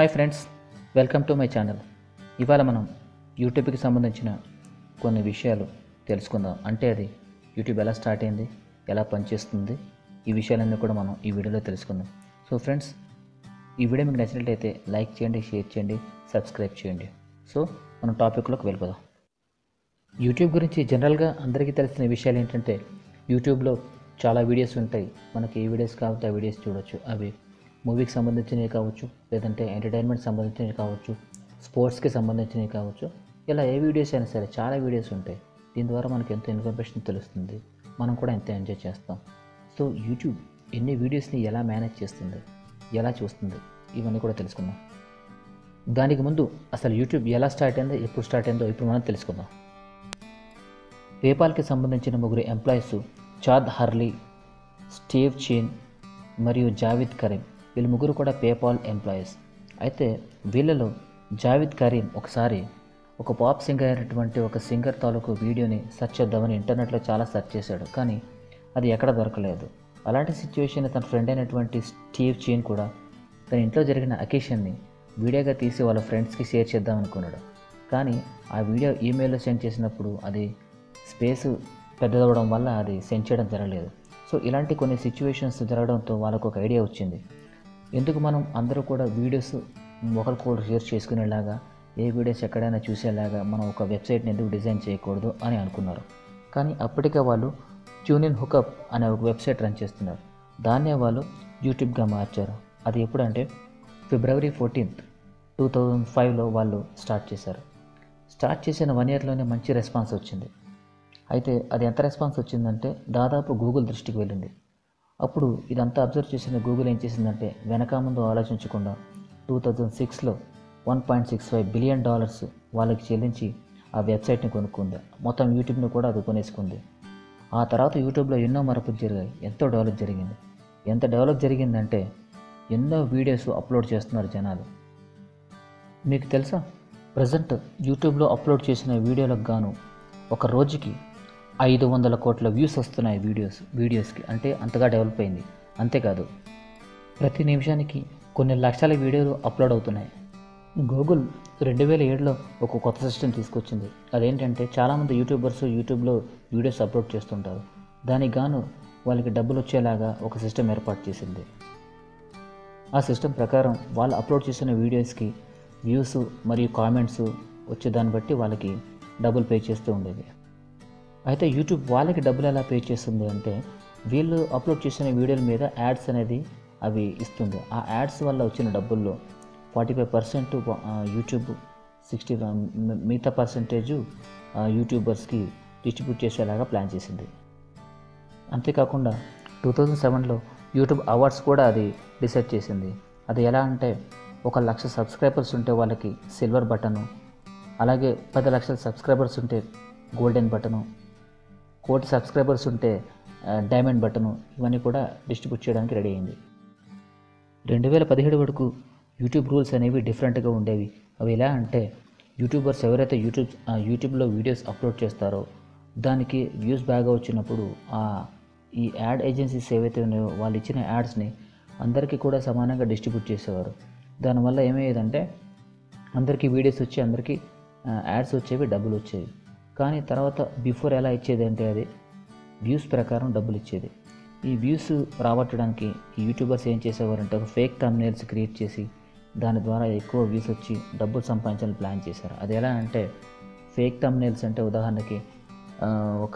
Hi friends, welcome to my channel. ఇవాళ మనం యూట్యూబ్కి సంబంధించిన కొన్ని విషయాలు తెలుసుకుందాం. అంటే అది యూట్యూబ్ ఎలా స్టార్ట్ అయింది, ఎలా పనిచేస్తుంది, ఈ విషయాలన్నీ కూడా మనం ఈ వీడియోలో తెలుసుకుందాం. సో ఫ్రెండ్స్, ఈ వీడియో మీకు నచ్చినట్లయితే లైక్ చేయండి, షేర్ చేయండి, సబ్స్క్రైబ్ చేయండి. సో మనం టాపిక్లోకి వెళ్ళిపోదాం. యూట్యూబ్ గురించి జనరల్గా అందరికీ తెలిసిన విషయాలు ఏంటంటే, యూట్యూబ్లో చాలా వీడియోస్ ఉంటాయి. మనకి ఏ వీడియోస్ కావాలంటే ఆ వీడియోస్ చూడొచ్చు. అవి మూవీకి సంబంధించినవి కావచ్చు, లేదంటే ఎంటర్టైన్మెంట్ సంబంధించినవి కావచ్చు, స్పోర్ట్స్కి సంబంధించినవి కావచ్చు. ఇలా ఏ వీడియోస్ అయినా సరే చాలా వీడియోస్ ఉంటాయి. దీని ద్వారా మనకు ఎంతో ఇన్ఫర్మేషన్ తెలుస్తుంది, మనం కూడా ఎంతో ఎంజాయ్ చేస్తాం. సో యూట్యూబ్ ఎన్ని వీడియోస్ని ఎలా మేనేజ్ చేస్తుంది, ఎలా చూస్తుంది, ఇవన్నీ కూడా తెలుసుకుందాం. దానికి ముందు అసలు యూట్యూబ్ ఎలా స్టార్ట్ అయిందో, ఎప్పుడు స్టార్ట్ అయిందో ఇప్పుడు మనం తెలుసుకుందాం. పేపాల్కి సంబంధించిన ముగ్గురు employees Chad Hurley, Steve Chen మరియు జావేద్ కరీం, వీళ్ళు ముగ్గురు కూడా పేపాల్ ఎంప్లాయీస్. అయితే వీళ్ళలో జావేద్ కరీం ఒకసారి ఒక పాప్ సింగర్ అయినటువంటి ఒక సింగర్ తాలూకు వీడియోని సెర్చ్ చేద్దామని ఇంటర్నెట్లో చాలా సెర్చ్ చేశాడు, కానీ అది ఎక్కడ దొరకలేదు. అలాంటి సిచ్యువేషన్ తన ఫ్రెండ్ అయినటువంటి స్టీవ్ చీన్ కూడా తన ఇంట్లో జరిగిన అకేషన్ని వీడియోగా తీసి వాళ్ళ ఫ్రెండ్స్కి షేర్ చేద్దాం అనుకున్నాడు. కానీ ఆ వీడియో ఈమెయిల్లో సెండ్ చేసినప్పుడు అది స్పేస్ పెద్దదవడం వల్ల అది సెండ్ చేయడం జరగలేదు. సో ఇలాంటి కొన్ని సిచ్యువేషన్స్ జరగడంతో వాళ్ళకు ఒక ఐడియా వచ్చింది, ఎందుకు మనం అందరూ కూడా వీడియోస్ ఒకరికొకరు షేర్ చేసుకునేలాగా, ఏ వీడియోస్ ఎక్కడైనా చూసేలాగా మనం ఒక వెబ్సైట్ని ఎందుకు డిజైన్ చేయకూడదు అని అనుకున్నారు. కానీ అప్పటికే వాళ్ళు ట్యూనిన్ హుకప్ అనే ఒక వెబ్సైట్ రన్ చేస్తున్నారు. దాన్నే వాళ్ళు యూట్యూబ్గా మార్చారు. అది ఎప్పుడంటే February 14, 2005లో వాళ్ళు స్టార్ట్ చేశారు. స్టార్ట్ చేసిన 1 yearలోనే మంచి రెస్పాన్స్ వచ్చింది. అయితే అది ఎంత రెస్పాన్స్ వచ్చిందంటే దాదాపు గూగుల్ దృష్టికి వెళ్ళింది. అప్పుడు ఇదంతా అబ్జర్వ్ చేసిన గూగుల్ ఏం చేసిందంటే, వెనక ముందు ఆలోచించకుండా 2006లో $1.65 బిలియన్ వాళ్ళకి చెల్లించి ఆ వెబ్సైట్ని కొనుక్కుంది. మొత్తం యూట్యూబ్ని కూడా అది కొనేసుకుంది. ఆ తర్వాత యూట్యూబ్లో ఎన్నో మార్పులు జరిగాయి, ఎంతో డెవలప్ జరిగింది. ఎంత డెవలప్ జరిగిందంటే ఎన్నో వీడియోస్ అప్లోడ్ చేస్తున్నారు జనాలు. మీకు తెలుసా, ప్రజెంట్ యూట్యూబ్లో అప్లోడ్ చేసిన వీడియోలకు గాను ఒక రోజుకి 500 కోట్ల వ్యూస్ వస్తున్నాయి వీడియోస్కి. అంటే అంతగా డెవలప్ అయింది. అంతేకాదు, ప్రతి నిమిషానికి కొన్ని లక్షల వీడియోలు అప్లోడ్ అవుతున్నాయి. గూగుల్ 2007లో ఒక కొత్త సిస్టమ్ తీసుకొచ్చింది. అదేంటంటే, చాలామంది యూట్యూబర్స్ యూట్యూబ్లో వీడియోస్ అప్లోడ్ చేస్తుంటారు. దానికి గాను వాళ్ళకి డబ్బులు వచ్చేలాగా ఒక సిస్టమ్ ఏర్పాటు చేసింది. ఆ సిస్టమ్ ప్రకారం వాళ్ళు అప్లోడ్ చేసిన వీడియోస్కి వ్యూస్ మరియు కామెంట్స్ వచ్చేదాన్ని బట్టి వాళ్ళకి డబ్బులు పే చేస్తూ ఉండేది. అయితే యూట్యూబ్ వాళ్ళకి డబ్బులు ఎలా పే చేస్తుంది అంటే, వీళ్ళు అప్లోడ్ చేసిన వీడియోల మీద యాడ్స్ అనేది అవి ఇస్తుంది. ఆ యాడ్స్ వల్ల వచ్చిన డబ్బుల్లో 45% యూట్యూబ్, 60 మిగతా పర్సెంటేజ్ యూట్యూబర్స్కి డిస్ట్రిబ్యూట్ చేసేలాగా ప్లాన్ చేసింది. అంతేకాకుండా 2007లో యూట్యూబ్ అవార్డ్స్ కూడా అది డిసైడ్ చేసింది. అది ఎలా అంటే, 1 లక్ష సబ్స్క్రైబర్స్ ఉంటే వాళ్ళకి సిల్వర్ బటను, అలాగే 10 లక్షల సబ్స్క్రైబర్స్ ఉంటే గోల్డెన్ బటను, 1 కోటి సబ్స్క్రైబర్స్ ఉంటే డైమండ్ బటను, ఇవన్నీ కూడా డిస్ట్రిబ్యూట్ చేయడానికి రెడీ అయింది. 2017 వరకు యూట్యూబ్ రూల్స్ అనేవి డిఫరెంట్గా ఉండేవి. అవి ఎలా అంటే, యూట్యూబర్స్ ఎవరైతే యూట్యూబ్లో వీడియోస్ అప్లోడ్ చేస్తారో దానికి వ్యూస్ బాగా వచ్చినప్పుడు ఈ యాడ్ ఏజెన్సీస్ ఏవైతే ఉన్నాయో వాళ్ళు ఇచ్చిన యాడ్స్ని అందరికీ కూడా సమానంగా డిస్ట్రిబ్యూట్ చేసేవారు. దానివల్ల ఏమయ్యేదంటే, అందరికీ వీడియోస్ వచ్చి అందరికీ యాడ్స్ వచ్చేవి, డబ్బులు వచ్చేవి. కానీ తర్వాత బిఫోర్ ఎలా ఇచ్చేది అంటే, అది వ్యూస్ ప్రకారం డబ్బులు ఇచ్చేది. ఈ వ్యూస్ రాబట్టడానికి ఈ యూట్యూబర్స్ ఏం చేసేవారంటే, ఒక ఫేక్ థంబ్నెయిల్స్ క్రియేట్ చేసి దాని ద్వారా ఎక్కువ వ్యూస్ వచ్చి డబ్బులు సంపాదించాలని ప్లాన్ చేశారు. అది ఎలా అంటే, ఫేక్ థంబ్నెయిల్స్ అంటే ఉదాహరణకి ఒక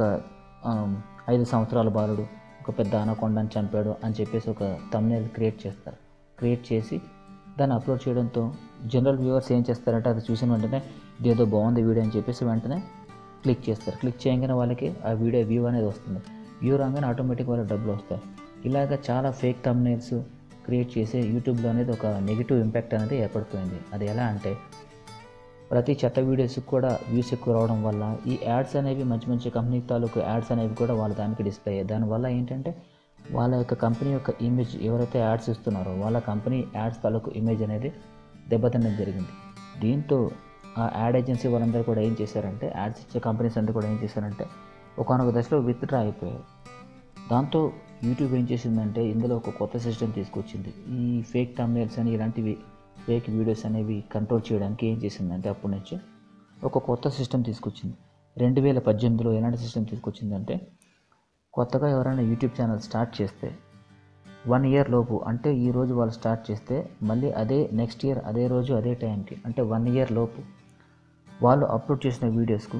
5 సంవత్సరాల బాలుడు ఒక పెద్ద అనకొండని చంపాడు అని చెప్పేసి ఒక థంబ్నెయిల్ క్రియేట్ చేస్తారు. క్రియేట్ చేసి దాన్ని అప్లోడ్ చేయడంతో జనరల్ వ్యూవర్స్ ఏం చేస్తారంటే, అది చూసిన వెంటనే ఇదేదో బాగుంది వీడియో అని చెప్పేసి వెంటనే క్లిక్ చేస్తారు. క్లిక్ చేయగానే వాళ్ళకి ఆ వీడియో వ్యూ అనేది వస్తుంది. వ్యూ రాగానే ఆటోమేటిక్ వాళ్ళకి డబ్బులు వస్తాయి. ఇలాగ చాలా ఫేక్ థంబ్నెయిల్స్ క్రియేట్ చేసి యూట్యూబ్లో అనేది ఒక నెగిటివ్ ఇంపాక్ట్ అనేది ఏర్పడిపోయింది. అది ఎలా అంటే, ప్రతి చెత్త వీడియోస్కి కూడా వ్యూస్ ఎక్కువ రావడం వల్ల ఈ యాడ్స్ అనేవి మంచి మంచి కంపెనీ తాలూకు యాడ్స్ అనేవి కూడా వాళ్ళ దానికి డిస్ప్లే అయ్యాయి. దానివల్ల ఏంటంటే, వాళ్ళ యొక్క కంపెనీ యొక్క ఇమేజ్, ఎవరైతే యాడ్స్ ఇస్తున్నారో వాళ్ళ కంపెనీ యాడ్స్ తాలూకు ఇమేజ్ అనేది దెబ్బతినడం జరిగింది. దీంతో ఆ యాడ్ ఏజెన్సీ వాళ్ళందరూ కూడా ఏం చేశారంటే, యాడ్స్ ఇచ్చే కంపెనీస్ అందరూ కూడా ఏం చేశారంటే ఒకానొక దశలో విత్డ్రా అయిపోయారు. దాంతో యూట్యూబ్ ఏం చేసిందంటే, ఇందులో ఒక కొత్త సిస్టమ్ తీసుకొచ్చింది. ఈ ఫేక్ థంబ్నెయిల్స్ అని ఇలాంటివి ఫేక్ వీడియోస్ అనేవి కంట్రోల్ చేయడానికి ఏం చేసిందంటే అప్పటి నుంచి ఒక కొత్త సిస్టమ్ తీసుకొచ్చింది. 2018లో ఎలాంటి సిస్టమ్ తీసుకొచ్చిందంటే, కొత్తగా ఎవరైనా యూట్యూబ్ ఛానల్ స్టార్ట్ చేస్తే 1 ఇయర్ లోపు, అంటే ఈరోజు వాళ్ళు స్టార్ట్ చేస్తే మళ్ళీ అదే నెక్స్ట్ ఇయర్ అదే రోజు అదే టైంకి, అంటే 1 ఇయర్ లోపు వాళ్ళు అప్లోడ్ చేసిన వీడియోస్కు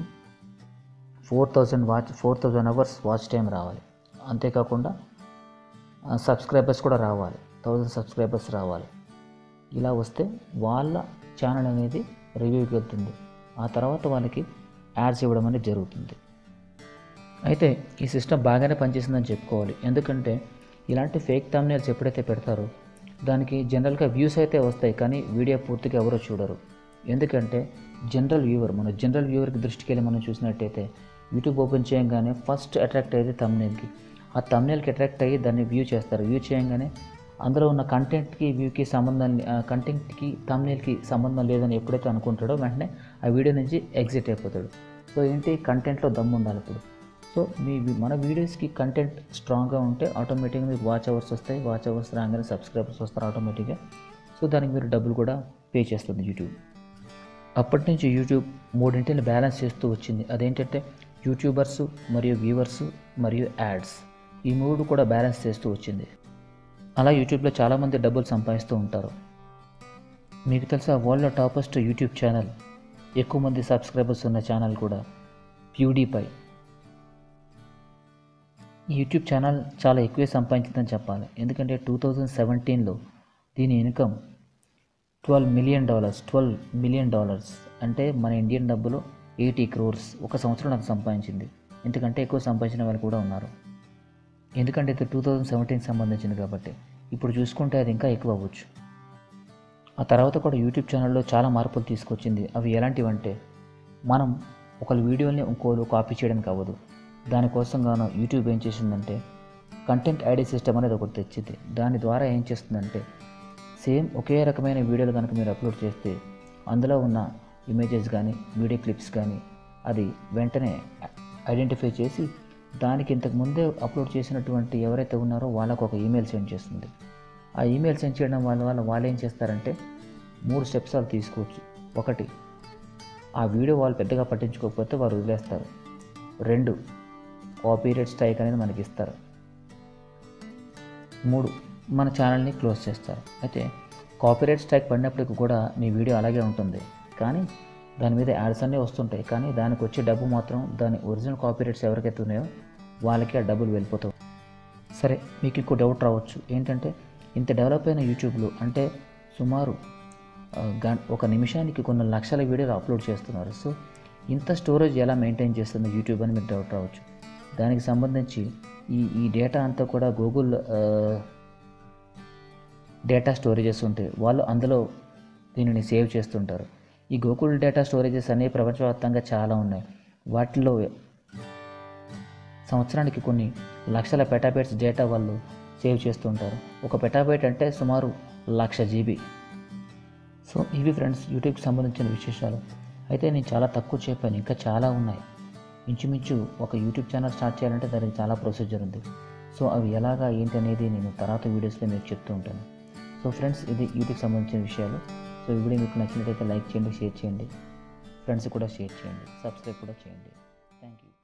4,000 అవర్స్ వాచ్ టైం రావాలి. అంతేకాకుండా సబ్స్క్రైబర్స్ కూడా రావాలి, 1000 సబ్స్క్రైబర్స్ రావాలి. ఇలా వస్తే వాళ్ళ ఛానల్ అనేది రివ్యూకి వెళ్తుంది. ఆ తర్వాత వాళ్ళకి యాడ్స్ ఇవ్వడం అనేది జరుగుతుంది. అయితే ఈ సిస్టమ్ బాగానే పనిచేసిందని చెప్పుకోవాలి. ఎందుకంటే ఇలాంటి ఫేక్ థంబ్నెయిల్స్ ఎప్పుడైతే పెడతారో దానికి జనరల్గా వ్యూస్ అయితే వస్తాయి, కానీ వీడియో పూర్తిగా ఎవరో చూడరు. ఎందుకంటే మన జనరల్ వ్యూవర్కి దృష్టికి వెళ్ళి మనం చూసినట్టయితే యూట్యూబ్ ఓపెన్ చేయగానే ఫస్ట్ అట్రాక్ట్ అయ్యేది థంబ్నెయిల్కి. ఆ థంబ్నెయిల్కి అట్రాక్ట్ అయ్యి దాన్ని వ్యూ చేస్తారు. వ్యూ చేయగానే అందులో ఉన్న కంటెంట్కి కంటెంట్కి థంబ్నెయిల్కి సంబంధం లేదని ఎప్పుడైతే అనుకుంటాడో వెంటనే ఆ వీడియో నుంచి ఎగ్జిట్ అయిపోతాడు. సో ఏంటి, కంటెంట్లో దమ్ము ఉండాలి ఇప్పుడు. సో మన వీడియోస్కి కంటెంట్ స్ట్రాంగ్గా ఉంటే ఆటోమేటిక్గా మీకు వాచ్ అవర్స్ వస్తాయి. వాచ్ అవర్స్ రాగానే సబ్స్క్రైబర్స్ వస్తారు ఆటోమేటిక్గా. సో దానికి మీరు డబ్బులు కూడా పే చేస్తుంది యూట్యూబ్. అప్పటి నుంచి యూట్యూబ్ మూడింటిని బ్యాలెన్స్ చేస్తూ వచ్చింది. అదేంటంటే యూట్యూబర్సు మరియు వ్యూవర్సు మరియు యాడ్స్, ఈ మూడు కూడా బ్యాలెన్స్ చేస్తూ వచ్చింది. అలా యూట్యూబ్లో చాలామంది డబ్బులు సంపాదిస్తూ ఉంటారు. మీకు తెలుసా, వరల్డ్లో టాపెస్ట్ యూట్యూబ్ ఛానల్, ఎక్కువ మంది సబ్స్క్రైబర్స్ ఉన్న ఛానల్ కూడా ప్యూడీపై. ఈ యూట్యూబ్ ఛానల్ చాలా ఎక్కువే సంపాదించిందని చెప్పాలి. ఎందుకంటే 2017లో దీని ఇన్కమ్ $12 మిలియన్, అంటే మన ఇండియన్ డబ్బులో 80 crores ఒక సంవత్సరం నాకు సంపాదించింది. ఎందుకంటే ఎక్కువ సంపాదించిన వాళ్ళు కూడా ఉన్నారు. ఎందుకంటే ఇది 2017కి సంబంధించింది కాబట్టి. ఇప్పుడు చూసుకుంటే అది ఇంకా ఎక్కువ అవ్వచ్చు. ఆ తర్వాత కూడా యూట్యూబ్ ఛానల్లో చాలా మార్పులు తీసుకొచ్చింది. అవి ఎలాంటివంటే, మనం ఒకరి వీడియోని ఇంకోరు కాపీ చేయడానికి అవ్వదు. దానికోసం గాను యూట్యూబ్ ఏం చేసిందంటే కంటెంట్ ఐడి సిస్టమ్ అనేది ఒకటి తెచ్చింది. దాని ద్వారా ఏం చేస్తుందంటే, సేమ్ ఒకే రకమైన వీడియోలు కనుక మీరు అప్లోడ్ చేస్తే అందులో ఉన్న ఇమేజెస్ కానీ వీడియో క్లిప్స్ కానీ అది వెంటనే ఐడెంటిఫై చేసి దానికి ఇంతకుముందే అప్లోడ్ చేసినటువంటి ఎవరైతే ఉన్నారో వాళ్ళకు ఒక ఈమెయిల్ సెండ్ చేస్తుంది. ఆ ఈమెయిల్ సెండ్ చేయడం వల్ల వాళ్ళు ఏం చేస్తారంటే 3 స్టెప్స్ వాళ్ళు తీసుకోవచ్చు. 1, ఆ వీడియో వాళ్ళు పెద్దగా పట్టించుకోకపోతే వారు వదిలేస్తారు. 2, కాపీరైట్ స్ట్రైక్ అనేది మనకి ఇస్తారు. 3, మన ఛానల్ని క్లోజ్ చేస్తారు. అయితే కాపీరైట్ స్ట్రైక్ పడినప్పటికి కూడా మీ వీడియో అలాగే ఉంటుంది, కానీ దాని మీద యాడ్స్ అన్నీ వస్తుంటాయి. కానీ దానికి వచ్చే డబ్బు మాత్రం దాని ఒరిజినల్ కాపీరైట్స్ ఎవరికైతే ఉన్నాయో వాళ్ళకి ఆ డబ్బులు వెళ్ళిపోతాయి. సరే, మీకు ఇంకో డౌట్ రావచ్చు. ఏంటంటే, ఇంత డెవలప్ అయిన యూట్యూబ్లో, అంటే సుమారు ఒక నిమిషానికి కొన్ని లక్షల వీడియోలు అప్లోడ్ చేస్తున్నారు. సో ఇంత స్టోరేజ్ ఎలా మెయింటైన్ చేస్తుంది యూట్యూబ్ అని మీకు డౌట్ రావచ్చు. దానికి సంబంధించి ఈ డేటా అంతా కూడా గూగుల్ డేటా స్టోరేజెస్ ఉంటాయి. వాళ్ళు అందులో దీనిని సేవ్ చేస్తుంటారు. ఈ గూగుల్ డేటా స్టోరేజెస్ అనేవి ప్రపంచవ్యాప్తంగా చాలా ఉన్నాయి. వాటిలో సంవత్సరానికి కొన్ని లక్షల పెటాబైట్స్ డేటా వాళ్ళు సేవ్ చేస్తుంటారు. ఒక పెటాబైట్ అంటే సుమారు 1,00,000 GB. సో ఇవి ఫ్రెండ్స్ యూట్యూబ్కి సంబంధించిన విశేషాలు. అయితే నేను చాలా తక్కువ చెప్పాను, ఇంకా చాలా ఉన్నాయి. ఇంచుమించు ఒక యూట్యూబ్ ఛానల్ స్టార్ట్ చేయాలంటే దానికి చాలా ప్రొసీజర్ ఉంది. సో అవి ఎలాగా ఏంటి అనేది నేను తర్వాత వీడియోస్లో మీకు చెప్తూ ఉంటాను. సో ఫ్రెండ్స్, ఇది యూట్యూబ్కి సంబంధించిన విషయాలు. సో ఈ వీడియో మీకు నచ్చినట్లయితే లైక్ చేయండి, షేర్ చేయండి, ఫ్రెండ్స్ కూడా షేర్ చేయండి, సబ్స్క్రైబ్ కూడా చేయండి. Thank you.